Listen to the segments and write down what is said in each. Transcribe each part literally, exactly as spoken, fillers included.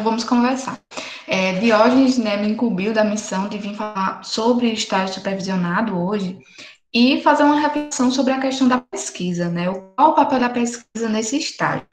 vamos conversar. É, Diógenes, né, me incumbiu da missão de vir falar sobre estágio supervisionado hoje e fazer uma reflexão sobre a questão da pesquisa, né? Qual o papel da pesquisa nesse estágio?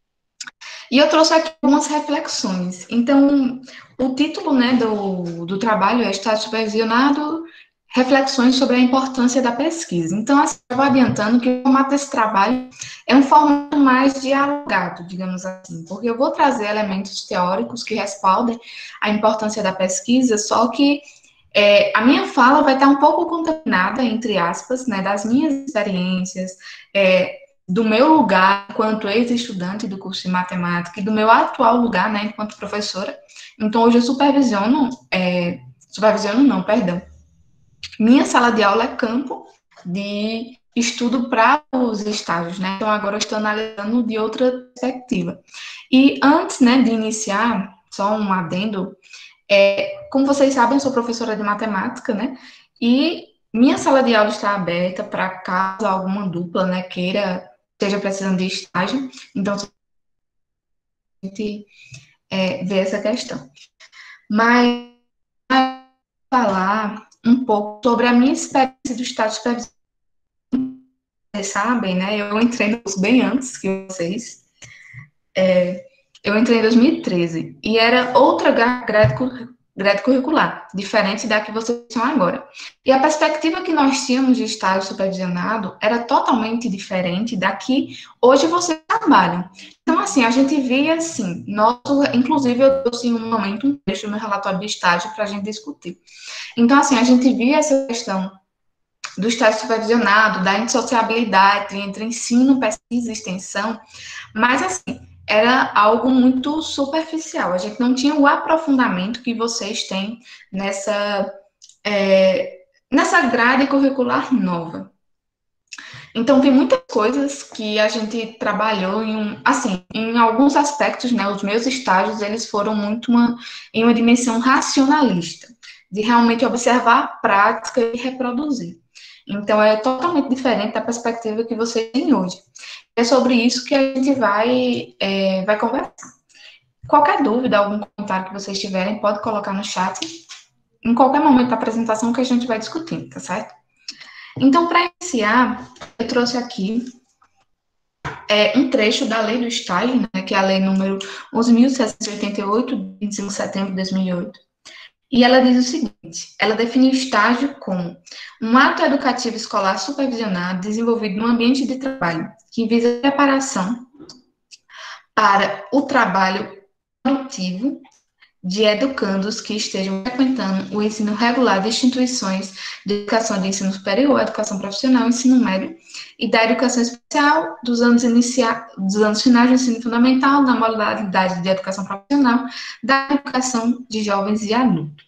E eu trouxe aqui algumas reflexões. Então, o título, né, do, do trabalho é Estágio Supervisionado, reflexões sobre a importância da pesquisa. Então, assim, eu vou adiantando que o formato desse trabalho é um formato mais dialogado, digamos assim, porque eu vou trazer elementos teóricos que respaldem a importância da pesquisa, só que é, a minha fala vai estar um pouco contaminada, entre aspas, né, das minhas experiências, é, do meu lugar enquanto ex-estudante do curso de matemática e do meu atual lugar, né, enquanto professora. Então, hoje eu supervisiono, é, supervisiono não, perdão, minha sala de aula é campo de estudo para os estágios, né? Então, agora eu estou analisando de outra perspectiva. E antes, né, de iniciar, só um adendo, é, como vocês sabem, eu sou professora de matemática, né? E minha sala de aula está aberta para caso alguma dupla, né, queira, esteja precisando de estágio. Então, a gente é, vê essa questão. Mas, falar um pouco sobre a minha experiência do estágio supervisionado. Vocês sabem, né? Eu entrei no curso bem antes que vocês. É, eu entrei em dois mil e treze e era outra grade, grade curricular, diferente da que vocês estão agora. E a perspectiva que nós tínhamos de estágio supervisionado era totalmente diferente da que hoje vocês trabalham. Então, assim, a gente via assim, nosso, inclusive eu trouxe em um momento um trecho do meu relatório de estágio para a gente discutir. Então, assim, a gente via essa questão do estágio supervisionado, da indissociabilidade entre ensino, pesquisa e extensão, mas, assim, era algo muito superficial. A gente não tinha o aprofundamento que vocês têm nessa, é, nessa grade curricular nova. Então, tem muitas coisas que a gente trabalhou em, assim, em alguns aspectos, né, os meus estágios, eles foram muito uma, em uma dimensão racionalista, de realmente observar a prática e reproduzir. Então, é totalmente diferente da perspectiva que você tem hoje. É sobre isso que a gente vai, é, vai conversar. Qualquer dúvida, algum comentário que vocês tiverem, pode colocar no chat, em qualquer momento da apresentação que a gente vai discutindo, tá certo? Então, para iniciar, eu trouxe aqui é, um trecho da Lei do Estágio, né, que é a Lei número onze mil seiscentos e oitenta e oito, de vinte e cinco de setembro de dois mil e oito. E ela diz o seguinte, ela define o estágio como um ato educativo escolar supervisionado desenvolvido no ambiente de trabalho, que visa a preparação para o trabalho produtivo de educandos que estejam frequentando o ensino regular de instituições de educação de ensino superior, educação profissional, ensino médio e da educação especial dos anos, inicia... dos anos finais do ensino fundamental, na modalidade de educação profissional, da educação de jovens e adultos.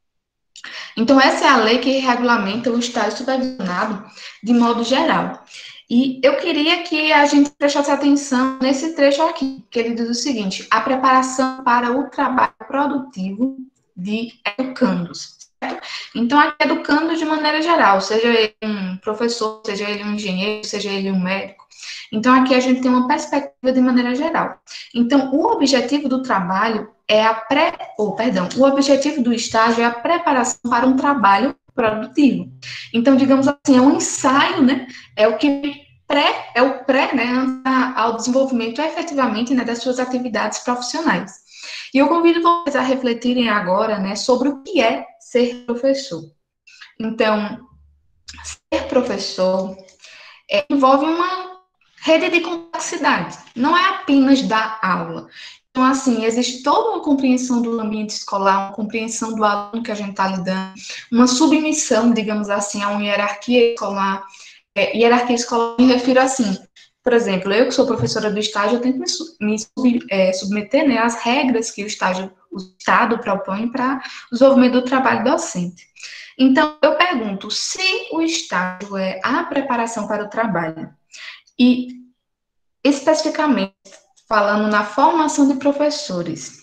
Então, essa é a lei que regulamenta o estágio supervisionado de modo geral. E eu queria que a gente prestasse atenção nesse trecho aqui, que ele diz o seguinte, a preparação para o trabalho produtivo de educandos. Certo? Então, aqui educando de maneira geral, seja ele um professor, seja ele um engenheiro, seja ele um médico. Então, aqui a gente tem uma perspectiva de maneira geral. Então, o objetivo do trabalho é a pré, ou, perdão, o objetivo do estágio é a preparação para um trabalho produtivo. Então, digamos assim, é um ensaio, né? É o que pré, é o pré, né, ao desenvolvimento efetivamente, né, das suas atividades profissionais. E eu convido vocês a refletirem agora, né, sobre o que é ser professor. Então, ser professor é, envolve uma rede de complexidade. Não é apenas dar aula. Então, assim, existe toda uma compreensão do ambiente escolar, uma compreensão do aluno que a gente está lidando, uma submissão, digamos assim, a uma hierarquia escolar. É, hierarquia escolar, me refiro assim, por exemplo, eu que sou professora do estágio, eu tenho que me, me sub, é, submeter, né, às regras que o estágio, o Estado propõe para o desenvolvimento do trabalho docente. Então, eu pergunto, se o estágio é a preparação para o trabalho, e especificamente falando na formação de professores,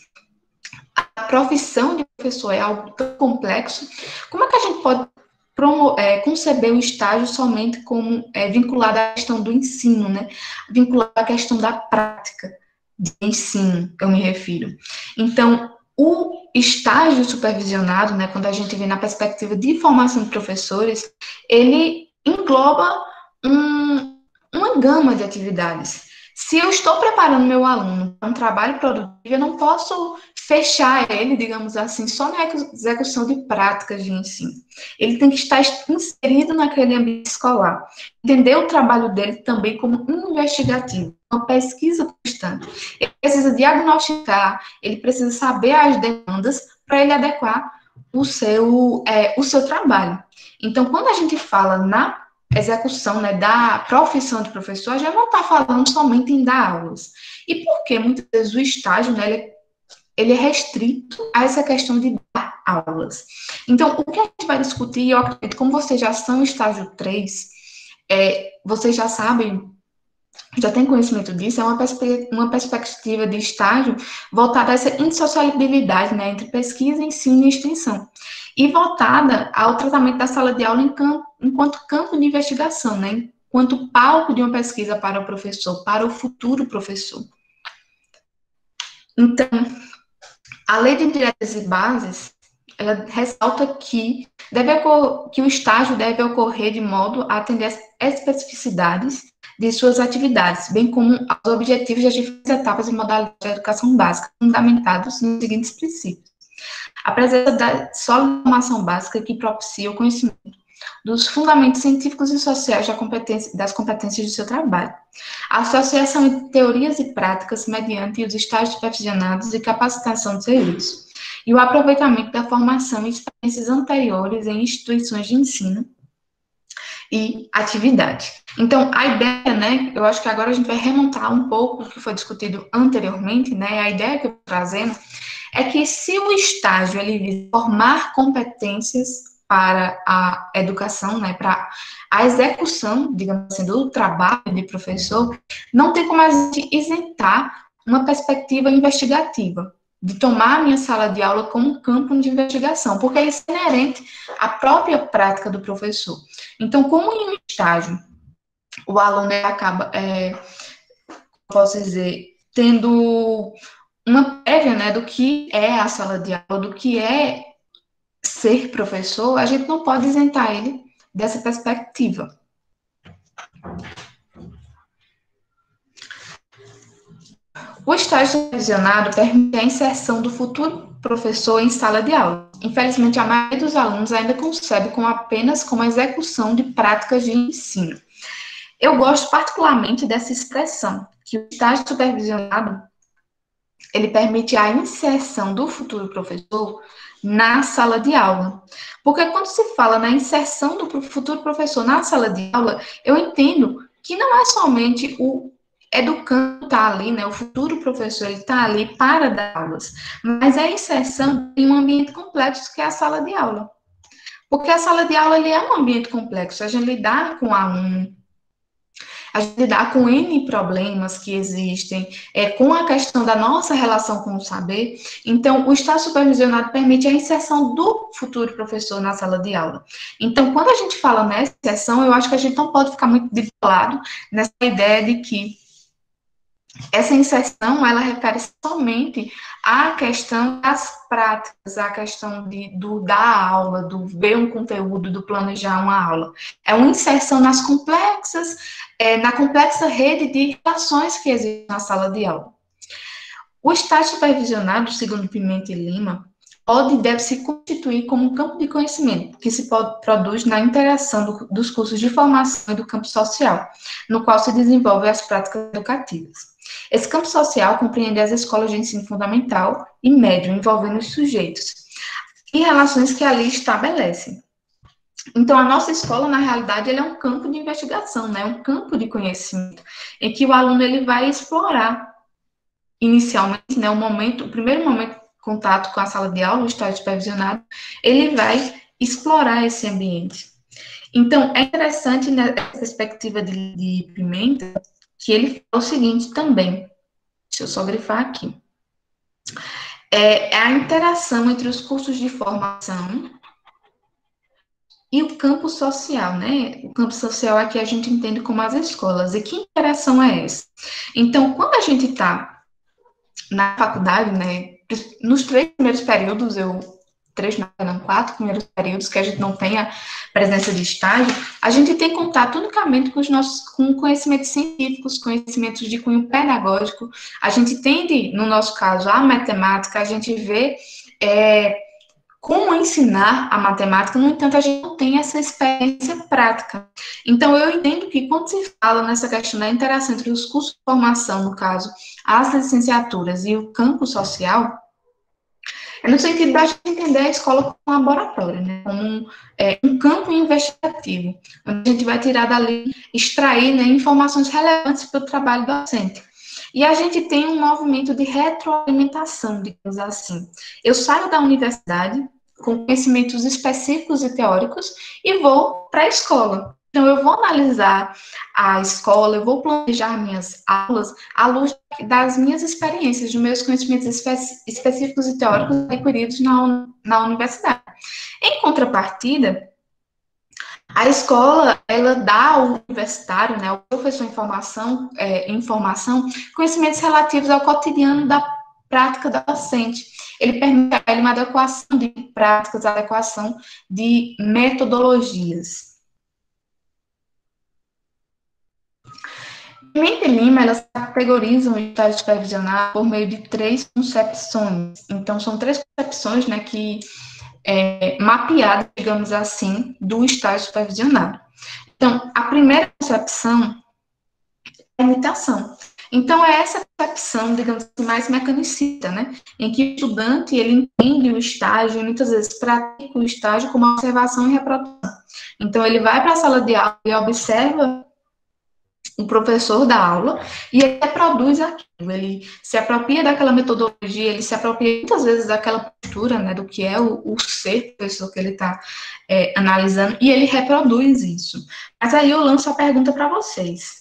a profissão de professor é algo tão complexo, como é que a gente pode promo, é, conceber o estágio somente como é, vinculado à questão do ensino, né? Vinculado à questão da prática? de ensino, eu me refiro. Então, o estágio supervisionado, né, quando a gente vê na perspectiva de formação de professores, ele engloba um, uma gama de atividades. Se eu estou preparando meu aluno para um trabalho produtivo, eu não posso fechar ele, digamos assim, só na execução de práticas de ensino. Ele tem que estar inserido naquele ambiente escolar. Entender o trabalho dele também como investigativo, uma pesquisa constante. Ele precisa diagnosticar, ele precisa saber as demandas para ele adequar o seu, é, o seu trabalho. Então, quando a gente fala na execução, né, da profissão de professor, a gente não está falando somente em dar aulas. E por que muitas vezes o estágio, né, ele, ele é restrito a essa questão de dar aulas. Então, o que a gente vai discutir, eu acredito, como vocês já são estágio três, é, vocês já sabem, já têm conhecimento disso, é uma, perspe uma perspectiva de estágio voltada a essa indissociabilidade, né, entre pesquisa, ensino e extensão, e voltada ao tratamento da sala de aula em campo, enquanto campo de investigação, né, enquanto palco de uma pesquisa para o professor, para o futuro professor. Então, a Lei de Diretrizes e Bases, ela ressalta que, deve que o estágio deve ocorrer de modo a atender às especificidades de suas atividades, bem como aos objetivos das diferentes etapas e modalidades da educação básica, fundamentados nos seguintes princípios. A presença da sólida formação básica que propicia o conhecimento dos fundamentos científicos e sociais da competência, das competências do seu trabalho. A associação entre teorias e práticas mediante os estágios supervisionados e capacitação de serviço. E o aproveitamento da formação e experiências anteriores em instituições de ensino e atividade. Então, a ideia, né, eu acho que agora a gente vai remontar um pouco o que foi discutido anteriormente, né, a ideia que eu estou trazendo é que se o estágio, ele visa formar competências para a educação, né, para a execução, digamos assim, do trabalho de professor, não tem como a gente isentar uma perspectiva investigativa, de tomar a minha sala de aula como um campo de investigação, porque isso é inerente à própria prática do professor. Então, como em um estágio, o aluno acaba, é, posso dizer, tendo uma prévia, né, do que é a sala de aula, do que é ser professor, a gente não pode isentar ele dessa perspectiva. O estágio supervisionado permite a inserção do futuro professor em sala de aula. Infelizmente, a maioria dos alunos ainda concebe como apenas como a execução de práticas de ensino. Eu gosto particularmente dessa expressão, que o estágio supervisionado, ele permite a inserção do futuro professor na sala de aula. Porque quando se fala na inserção do futuro professor na sala de aula, eu entendo que não é somente o educando está ali, né, o futuro professor está ali para dar aulas, mas é a inserção em um ambiente complexo que é a sala de aula. Porque a sala de aula ele é um ambiente complexo, a gente lidar com o aluno, a gente lidar com N problemas que existem, é, com a questão da nossa relação com o saber. Então, o estágio supervisionado permite a inserção do futuro professor na sala de aula. Então, quando a gente fala nessa inserção, eu acho que a gente não pode ficar muito bitolado nessa ideia de que essa inserção, ela refere somente à questão das práticas, à questão de, do dar aula, do ver um conteúdo, do planejar uma aula. É uma inserção nas complexas, é, na complexa rede de relações que existem na sala de aula. O estágio supervisionado, segundo Pimenta e Lima, pode e deve se constituir como um campo de conhecimento que se pode, produz na interação do, dos cursos de formação e do campo social, no qual se desenvolvem as práticas educativas. Esse campo social compreende as escolas de ensino fundamental e médio, envolvendo os sujeitos, e relações que ali estabelecem. Então, a nossa escola, na realidade, ele é um campo de investigação, né? Um campo de conhecimento, em que o aluno ele vai explorar, inicialmente, né, o momento, o primeiro momento de contato com a sala de aula, o estágio supervisionado, ele vai explorar esse ambiente. Então, é interessante, nessa perspectiva de, de Pimenta, que ele fala o seguinte também, deixa eu só grifar aqui, é a interação entre os cursos de formação e o campo social, né? O campo social aqui a gente entende como as escolas. E que interação é essa? Então, quando a gente está na faculdade, né, nos três primeiros períodos, eu, três não, quatro primeiros períodos que a gente não tem a presença de estágio, a gente tem contato unicamente com os nossos, com conhecimentos científicos, conhecimentos de cunho pedagógico. A gente tende, no nosso caso, a matemática, a gente vê é, como ensinar a matemática, no entanto, a gente não tem essa experiência prática. Então, eu entendo que quando se fala nessa questão da interação entre os cursos de formação, no caso, as licenciaturas e o campo social, é no sentido da gente entender a escola como um laboratório, né? Como um, é, um campo investigativo, onde a gente vai tirar dali, extrair, né, informações relevantes para o trabalho docente. E a gente tem um movimento de retroalimentação, digamos assim. Eu saio da universidade com conhecimentos específicos e teóricos e vou para a escola. Então, eu vou analisar a escola, eu vou planejar minhas aulas à luz das minhas experiências, dos meus conhecimentos espe específicos e teóricos adquiridos na, na universidade. Em contrapartida, a escola, ela dá ao universitário, né, ao professor em formação, é, em formação, conhecimentos relativos ao cotidiano da prática docente. Ele permite a ele uma adequação de práticas, adequação de metodologias. Pimenta e Lima, elas categorizam o estágio supervisionado por meio de três concepções. Então, são três concepções, né, que é, mapeadas, digamos assim, do estágio supervisionado. Então, a primeira concepção é a imitação. Então, é essa concepção, digamos assim, mais mecanicista, né, em que o estudante, ele entende o estágio e muitas vezes pratica o estágio como observação e reprodução. Então, ele vai para a sala de aula e observa o professor da aula, e ele reproduz aquilo, ele se apropria daquela metodologia, ele se apropria muitas vezes daquela postura, né, do que é o, o ser professor que ele está é, analisando, e ele reproduz isso. Mas aí eu lanço a pergunta para vocês.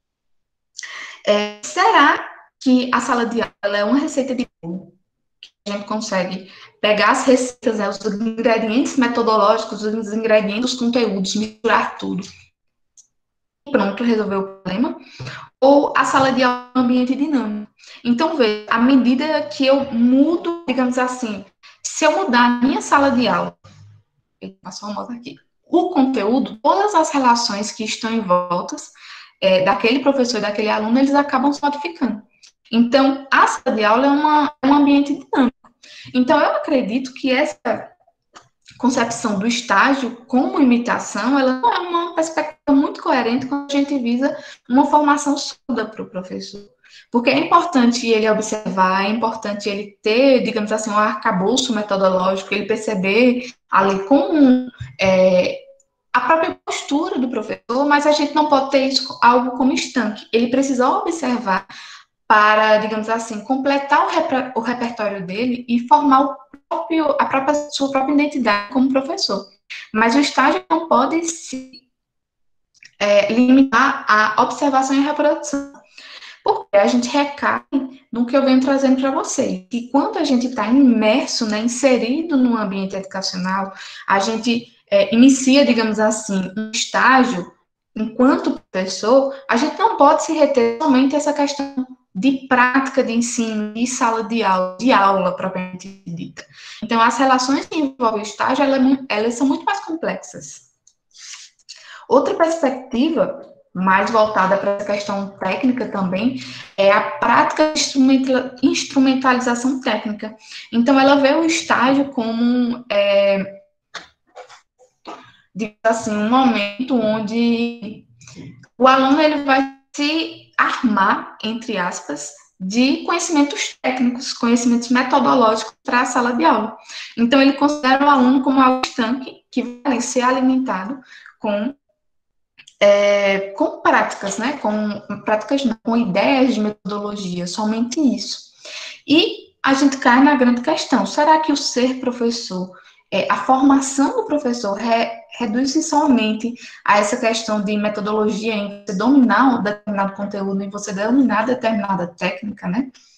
É, será que a sala de aula é uma receita de bolo? A gente consegue pegar as receitas, né, os ingredientes metodológicos, os ingredientes, os conteúdos, misturar tudo, pronto, resolveu o problema, ou a sala de aula é um ambiente dinâmico. Então, veja, à medida que eu mudo, digamos assim, se eu mudar a minha sala de aula, passou uma moto aqui, o conteúdo, todas as relações que estão em volta é, daquele professor e daquele aluno, eles acabam se modificando. Então, a sala de aula é, uma, é um ambiente dinâmico. Então, eu acredito que essa concepção do estágio como imitação, ela não é uma perspectiva muito coerente quando a gente visa uma formação sólida para o professor. Porque é importante ele observar, é importante ele ter, digamos assim, um arcabouço metodológico, ele perceber ali como é, a própria postura do professor, mas a gente não pode ter isso algo como estanque. Ele precisa observar para, digamos assim, completar o, reper, o repertório dele e formar o próprio, a própria, sua própria identidade como professor. Mas o estágio não pode se é, limitar à observação e reprodução. Porque a gente recai no que eu venho trazendo para vocês. Que quando a gente está imerso, né, inserido no ambiente educacional, a gente é, inicia, digamos assim, um estágio, enquanto professor, a gente não pode se reter somente essa questão de prática de ensino, de sala de aula, de aula propriamente dita. Então, as relações que envolvem o estágio, elas, elas são muito mais complexas. Outra perspectiva, mais voltada para a questão técnica também, é a prática de instrumentalização técnica. Então, ela vê o estágio como, é, digamos assim, um momento onde o aluno ele vai se armar, entre aspas, de conhecimentos técnicos, conhecimentos metodológicos para a sala de aula. Então, ele considera o aluno como algo estanque, que vai ser alimentado com, é, com práticas, né? Com práticas, não, com ideias de metodologia, somente isso. E a gente cai na grande questão, será que o ser professor, é, a formação do professor re, reduz-se somente a essa questão de metodologia em você dominar um determinado conteúdo, em você dominar determinada técnica, né?